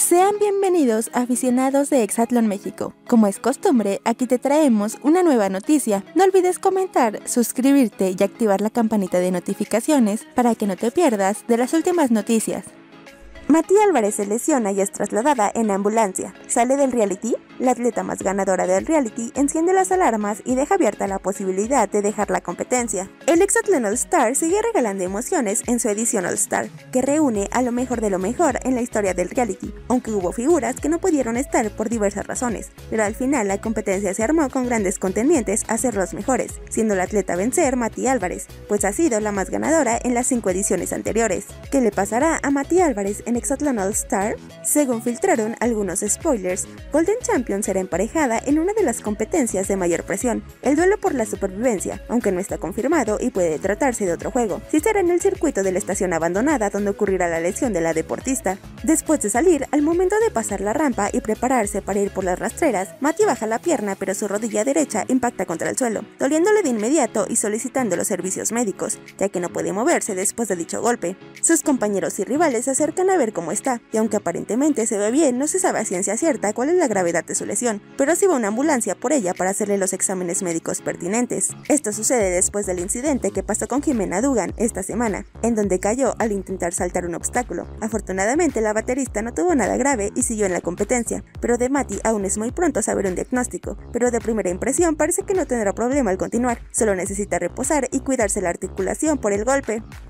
Sean bienvenidos aficionados de Hexatlón México. Como es costumbre, aquí te traemos una nueva noticia. No olvides comentar, suscribirte y activar la campanita de notificaciones para que no te pierdas de las últimas noticias. Mati Álvarez se lesiona y es trasladada en ambulancia. ¿Sale del reality? La atleta más ganadora del reality enciende las alarmas y deja abierta la posibilidad de dejar la competencia. El Hexatlón All Star sigue regalando emociones en su edición All Star, que reúne a lo mejor de lo mejor en la historia del reality, aunque hubo figuras que no pudieron estar por diversas razones, pero al final la competencia se armó con grandes contendientes a ser los mejores, siendo la atleta a vencer Mati Álvarez, pues ha sido la más ganadora en las 5 ediciones anteriores. ¿Qué le pasará a Mati Álvarez en Hexatlón All Star? Según filtraron algunos spoilers, Golden Champion será emparejada en una de las competencias de mayor presión, el duelo por la supervivencia, aunque no está confirmado y puede tratarse de otro juego. Si será en el circuito de la estación abandonada donde ocurrirá la lesión de la deportista. Después de salir, al momento de pasar la rampa y prepararse para ir por las rastreras, Mati baja la pierna pero su rodilla derecha impacta contra el suelo, doliéndole de inmediato y solicitando los servicios médicos, ya que no puede moverse después de dicho golpe. Sus compañeros y rivales se acercan a ver cómo está, y aunque aparentemente se ve bien, no se sabe a ciencia cierta cuál es la gravedad de su lesión, pero sí va una ambulancia por ella para hacerle los exámenes médicos pertinentes. Esto sucede después del incidente que pasó con Jimena Dugan esta semana, en donde cayó al intentar saltar un obstáculo. Afortunadamente la baterista no tuvo nada grave y siguió en la competencia, pero de Mati aún es muy pronto saber un diagnóstico, pero de primera impresión parece que no tendrá problema al continuar, solo necesita reposar y cuidarse la articulación por el golpe.